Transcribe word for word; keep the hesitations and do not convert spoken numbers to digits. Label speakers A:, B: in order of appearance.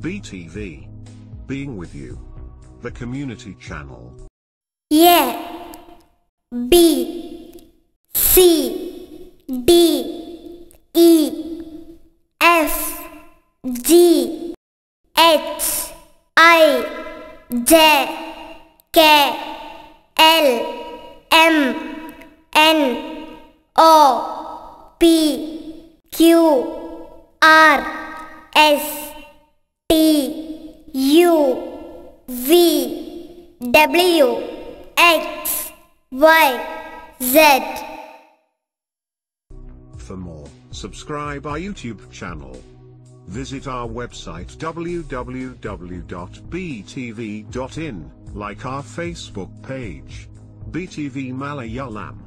A: B T V. Being with you. The community channel.
B: A B C D E F G H I J K L M N O P Q R S T U V W X Y Z.
A: For more, subscribe our YouTube channel. Visit our website w w w dot b t v dot in, like our Facebook page, B T V Malayalam.